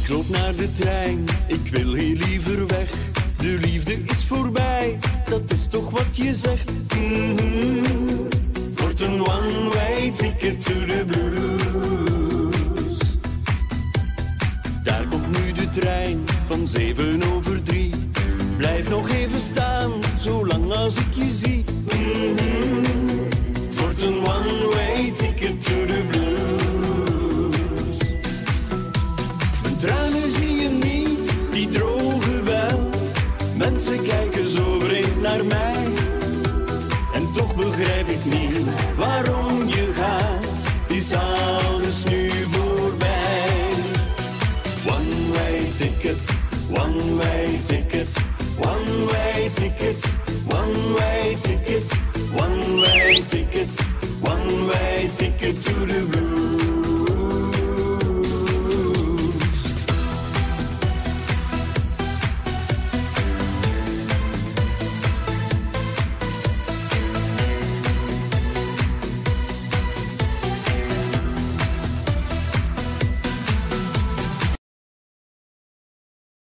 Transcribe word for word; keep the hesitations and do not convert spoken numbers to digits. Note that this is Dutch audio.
Ik loop naar de trein, ik wil heel liever weg. De liefde is voorbij, dat is toch wat je zegt. Mm-hmm. Wordt een one-way ticket to the blues. Daar komt nu de trein van zeven over drie. Blijf nog even staan, zolang als ik je zie. Mm-hmm. Wordt een one-way ticket to the blues. Mijn tranen zie je niet, die drogen wel. Mensen kijken zo vreemd naar mij. En toch begrijp ik niet waarom je gaat. Is alles nu voorbij? One-way ticket, one-way ticket, one-way ticket, one-way ticket, one-way ticket, one-way ticket.